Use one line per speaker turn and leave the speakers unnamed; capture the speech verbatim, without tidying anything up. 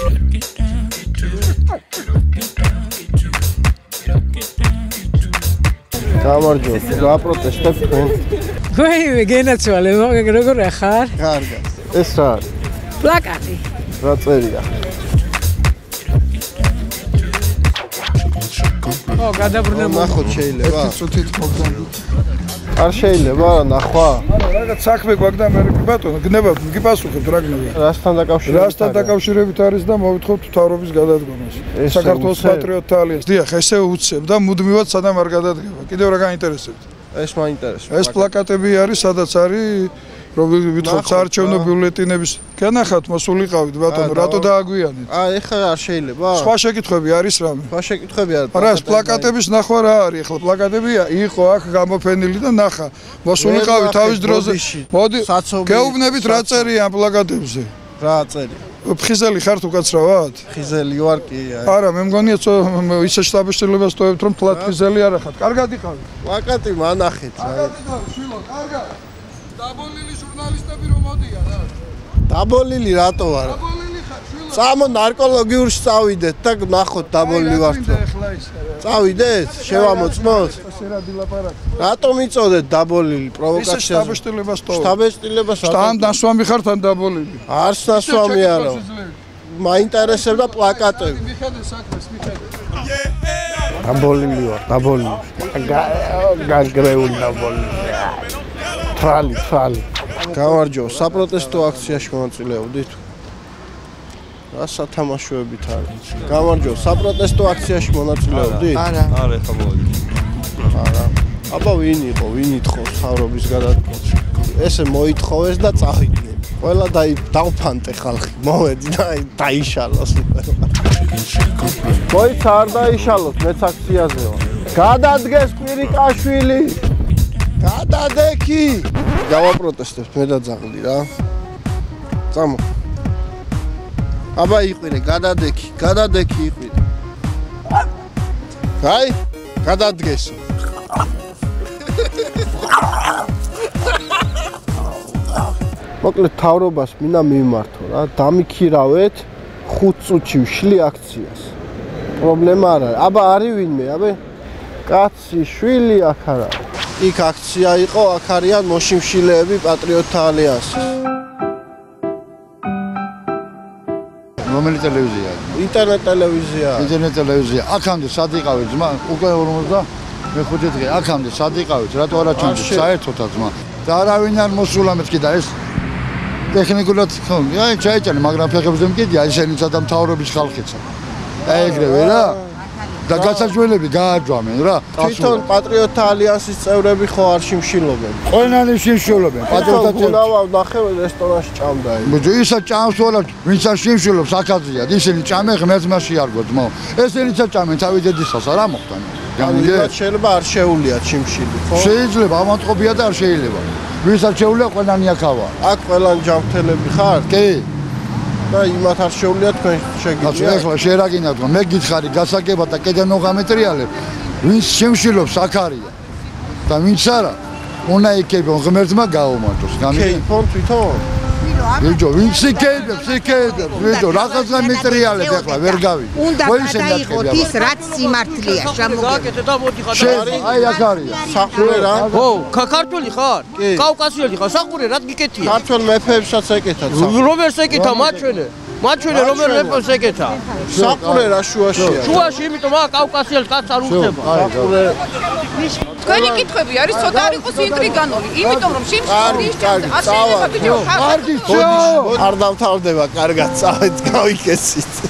გამარჯობა, გააპროტესტებ თქვენ.
ვაიმე, გენაცვალე, მაგ როგორ ახარ?
კარგად. ეს რა არის?
პლაკატი.
რა წერია?
ო, გადაბრუნა
ნახოთ შეიძლება?
წუთით მოგდანდით.
არ შეიძლება ნახვა?
არა, რაღაც საქმე გვაქვს მე ბატონო, გნებავთ, გიპასუხებთ რა გნებავთ.
რასთან დაკავშირებით?
რასთან დაკავშირებით არის და მოვითხოთ მთავრობის გადადგომას. საქართველოს პატრიოტთა ალიანსი. დიახ, ესე უცებ და მუდმივად სადამ არ გადადგება. კიდევ რა გაინტერესებთ?
ეს მაინტერესებს.
ეს პლაკატები არის, სადაც არის ვითხოვთ საარჩევნო ბიულეტენების. განახათ მოსულიყავით ბატონო, რატო დააგვიანეთ?
აა, ეხლა არ შეიძლება?
სხვა შეკითხვები არის რამე?
სხვა შეკითხვები არის.
არა, ეს პლაკატების ნახვა რა არის? ეხლა პლაკატები იყო აქ გამოფენილი და ნახა. მოსულიყავით თავის დროზე. მოდი, გეუბნებით რა წერია ამ პლაკატებზე.
რა წერია?
ფხიზელი ხართ უკაცრავად?
ფხიზელი ვარ კი.
არა, მე მგონია ისე შტაბ-შტილებას ტოვებთ რომ თლად ფხიზელი არ ახათ. კარგად იყავით.
პლაკატი მანახეთ.
კარგად იყავით, შვილო, კარგად. დაბოლილი ჟურნალისტები რომ მოდიან რა?
დაბოლილი რატო ვარ?
დაბოლილი ხარ, შვილო.
წამო ნარკოლოგიურში წავიდეთ და ნახოთ დაბოლილი ვარ თუ. წავიდეთ? შევამოწმოთ?
ესე რა დილაპარაკი.
რატო მიწოდეთ დაბოლილი პროვოკაცია?
ისე შტაბ-შტილებას ტოვებთ.
შტაბ-შტილებას
ან დასვამი ხართ ან დაბოლილი.
არც დასვამი არა. მაინტერესებდა პლაკატები.
მიხედე საქმეს, მიხედე.
დაბოლილი ვარ, დაბოლილი. გაგრეული დაბოლილი. თვალი, თვალი. გამარჯობა, საპროტესტო აქციაში მონაწილეობდით? რა სათამაშოებით არის? გამარჯობა, საპროტესტო აქციაში მონაწილეობდით?
არა.
არა, ხა მოვიდი.
არა. აბა ვინ იყო, ვინ ითხოვს მთავრობის გადადგომას? ესე მოითხოვეს და წავიდნენ. ყველა დაი დავფანტე ხალხი. მოვედი და დაიშალოს. მოიცა არ დაიშალოს, მეც აქციაზე ვარ. გადადგეს კვირიკაშვილი. გადადექი. გავაპროტესტებთ მე და ძაღლი რა. წამო. აბა იყვირე, გადადექი, გადადექი იყვირე. აი, გადადგეს. მოკლედ თავრობას მინდა მიმართო რა, დამიქირავეთ ხუთ წუთში ვშლი აქციას. პრობლემა არ არის. აბა არის ვინმე, აბა კაცი, შვილი აქ არა. იქ აქცია იყო, აქ არიან მოშიმშილეები პატრიოტთა ალიანსის.
რომელი ტელევიზია?
ინტერნეტ ტელევიზია.
ინტერნეტ ტელევიზია. აქამდე სად იყავით ძმა? უკვე ორმოცდამეხუთე დღე. აქამდე სად იყავით? რატო არ აჩვენეთ საერთოდაც ძმა? და არავინ არ მოსულა მეთქი და ეს ტექნიკურად ხო, აი ჩაეჭანი, მაგრამ ფეხებზე მკიდია, ისინიც და მთავრობის ხალხიცა. აი ეგრევე რა. და გასაჯველები გააჯვამენ რა.
თვითონ პატრიოტთა ალიანსის წევრები ხო არ შიმშილობენ?
ყველანი შიმშილობენ.
პატრიოტთა გუნავა ნახე რესტორანში ჭამდა.
ბიჭო, ისა ჭამს ვალა, ვინც არ შიმშილობს აქაზია. ისინი ჭამენ ღმერთმაში არ გოძმო. ესენიც ჭამენ თავი დედისას რა მოხდა?
გამიგე? შეიძლება არ შეუულიათ შიმშილი, ხო?
შეიძლება, ამათყობია და არ შეიძლება. ვინც არ შეუულია, ყველანი აქავა.
აქ ყველანი ჯანმრთელები ხარ?
კი.
და იმათ არ შეუულია თქვენ შეგიძლია.
ახლა შერაგინავ თქო, მე გითხარი გასაგებად და კედენ მოღამეტრიალებ, ვინც შემშილობს აქ არია. და ვინც არა, უნდა იკებონ ღმერთმა გაუმართოს.
კეიფონ თვითონ?
ბიჭო, ვინც იკებებს, იკებებს, ბიჭო, რაღაცა მეტრიალებ ახლა ვერ გავიგე.
უნდა გადაიღოთ ის რაც სიმართლეა, შემოგეკეთე
და მოდი ხარ.
აი აქ არია.
საყურე რა?
ო, ქართველი ხარ? კავკასიელი ხარ? საყურე რა გიკეთია?
ქართველ მეფეებსაც ეკეთა.
რომერს ეკეთა მაჩვენე? მაჩვენე რომერ მეფეს ეკეთა?
საყურე რა შუაშია?
შუაში, იმიტომ აა კავკასიელს კაც არ უხდება.
საყურე
თქვენი კითხვები არის ცოტა არ იყოს ინტრიგანული, იმიტომ რომ შიმშილი ისჭამს, არ შეიძლება ბიჭო,
არ გიჩვენო. არ დავთავრდება, კარგად წავით, გავიქესით.